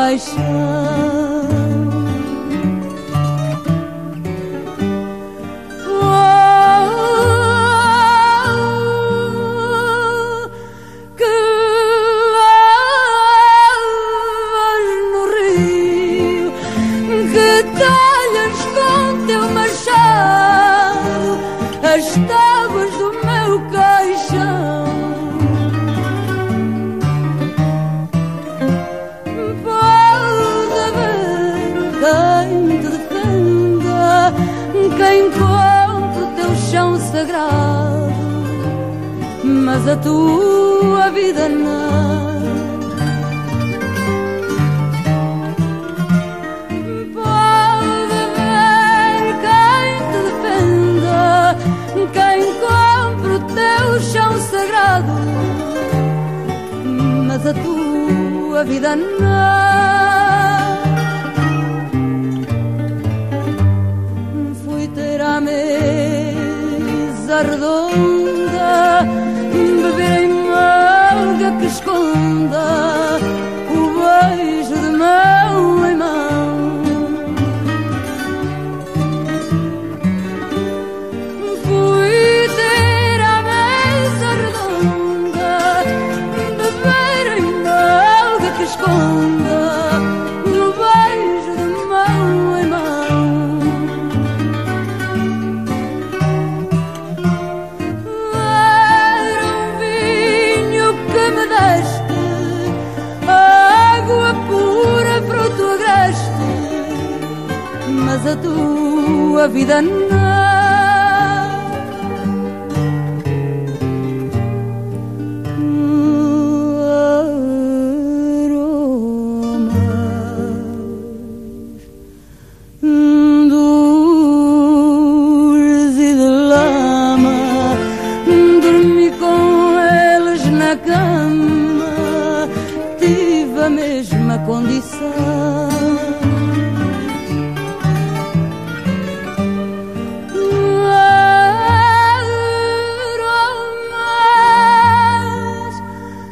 caixão. As tábuas do meu caixão. Pode haver quem te defenda, quem compre o teu chão sagrado, mas a tua vida não. Quem compra o teu chão sagrado, mas a tua vida não. Fui ter à mesa redonda, beber em malga que esconda o beijo de mão em mão. Esconda no beijo de mão em mão. Era um vinho que me deste, água pura, fruto agreste, mas a tua vida não. Na cama tive a mesma condição. Aromas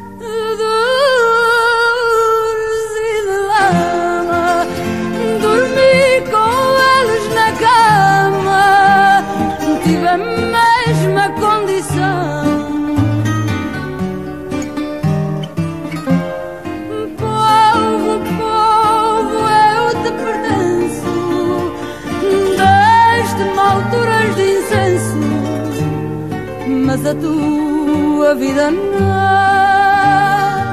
dores e de lama, dormi com eles na cama, tive a mesma condição. Alturas de incenso, mas a tua vida não.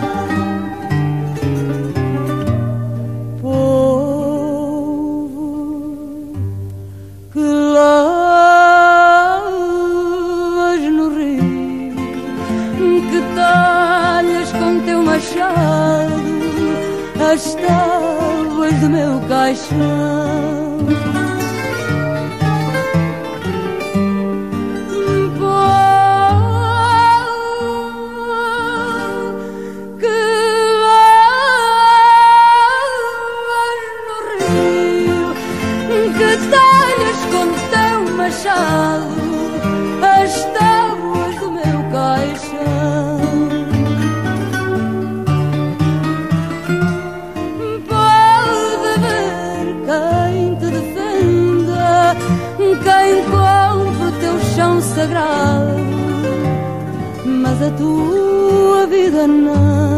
Povo que lavas no rio, que talhas com teu machado as tábuas do meu caixão. Que talhas com teu machado as tábuas do meu caixão. Pode haver quem te defenda, quem compre o teu chão sagrado, mas a tua vida não.